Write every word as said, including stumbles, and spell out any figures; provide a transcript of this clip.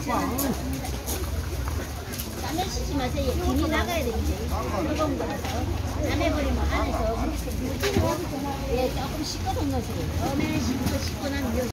땀을 씻지 마세요. 김이 나가야 돼 이제. 뜨거운 거라서. 땀해버리면 안에서 예, 조금 씻거든요 지금. 처음에는 씻고 씻고 나면